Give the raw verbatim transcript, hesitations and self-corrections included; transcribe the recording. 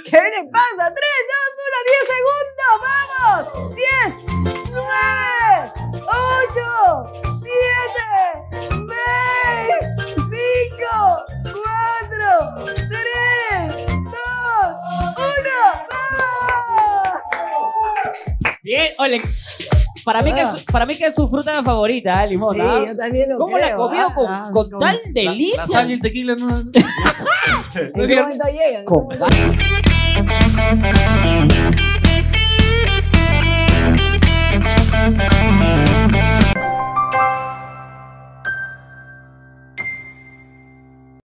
¿Qué le pasa? tres, dos, uno, diez segundos. ¡Vamos! diez, nueve, ocho, siete, seis, cinco, cuatro, tres, dos, uno. ¡Vamos! Bien, ole. Para mí, que es, para mí que es su fruta favorita, ¿eh? Limón. Sí, ¿ah? yo también lo ¿Cómo creo. la comió con, Ah, con con- tal delicia? La sal y el tequila no. ¿En qué momento llegan? Con- ¿En qué momento llegan?